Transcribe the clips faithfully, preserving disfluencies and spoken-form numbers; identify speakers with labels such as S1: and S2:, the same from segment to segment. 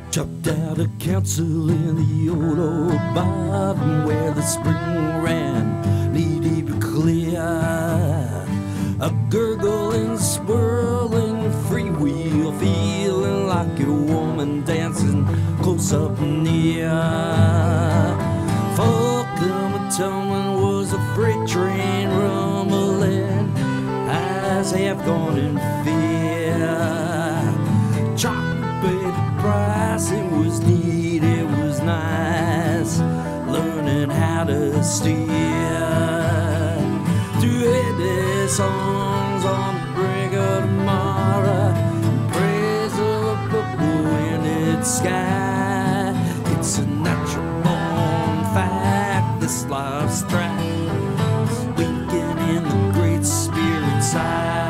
S1: Chopped out a council in the old old bottom where the spring ran knee deep and clear. A gurgling, swirling freewheel, feeling like a woman dancing close up and near. Fulcum was a freight train rumbling, eyes half gone in fear. Price, it was neat, it was nice, learning how to steer. Through heady songs on the brink of tomorrow, praise of a purple winded sky. It's a natural born fact, this life's track is winking in the great spirit side.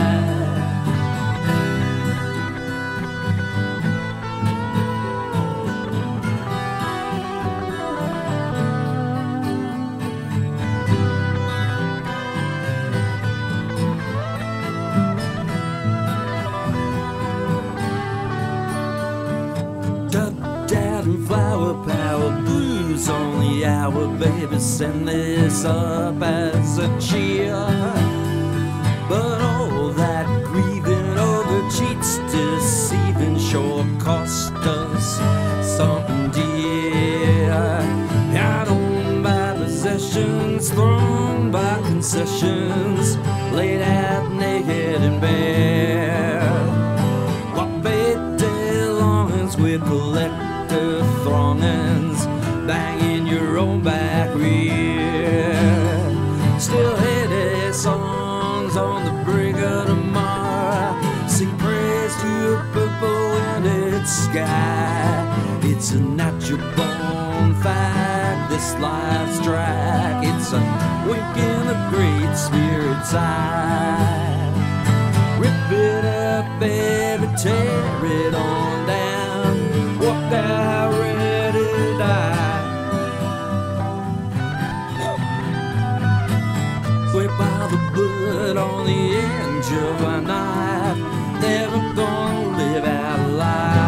S1: Flower power, blues on the hour, baby, send this up as a cheer. But all that grieving over cheats, deceiving, sure cost us something dear. I don't buy possessions, thrown by concessions, laid out naked and bare. What bait day longings we collect throngings, banging your own back rear. Still heady songs on the brink of tomorrow, sing praise to a purple winded sky. It's a natural born fact, this life's track. It's a wink in the great spirit's eye. Rip it up, baby, tear it on down, walk out ready to die. Way by the blood on the edge of a knife, never gonna live out alive.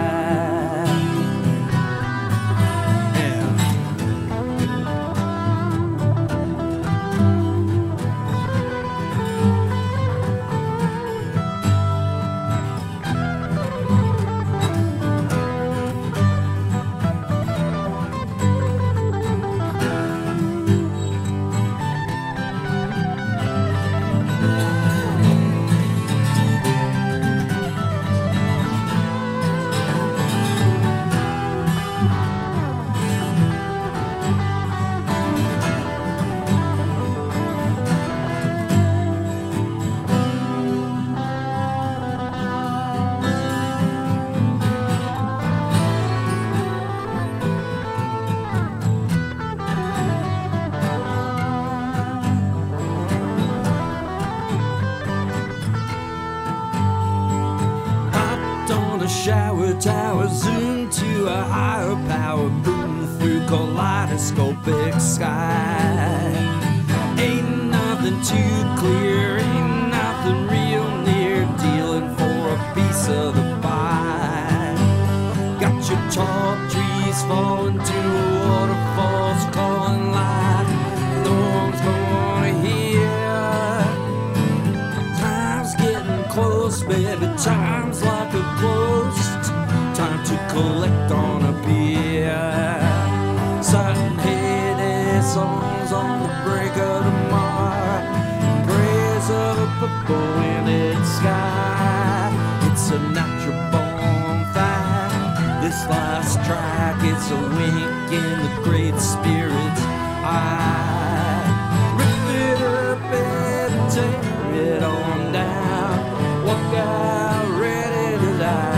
S1: Shower tower, zoom to a higher power, boom through kaleidoscopic sky. Ain't nothing too clear, ain't nothing real near, dealing for a piece of the pie. Got your tall trees falling to waterfalls calling light, no one's gonna hear. Time's getting close, baby, time's like a close. Time to collect on a pier. Certain heady songs on the break of tomorrow, praise of a purple winded sky. It's a natural born fact, this life's track. It's a wink in the great spirit's eye. Rip it up and tear it on down, walk out ready to die.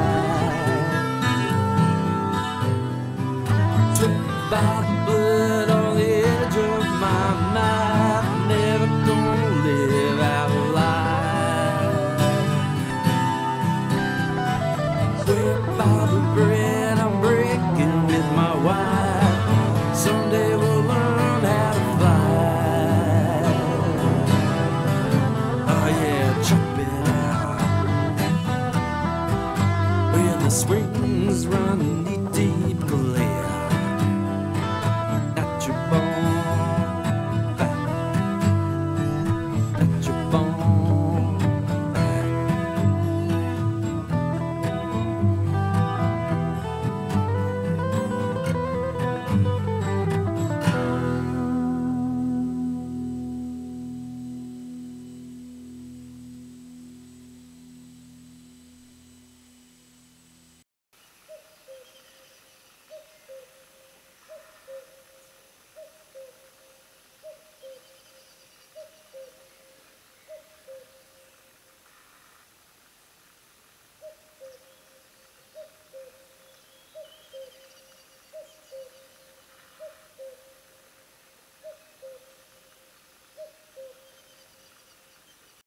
S1: By the blood on the edge of my knife, never gonna live out alive. Swear by the bread I'm breaking with my wife, someday we'll learn how to fly. Oh yeah, chop it out. We're the springs run deeply.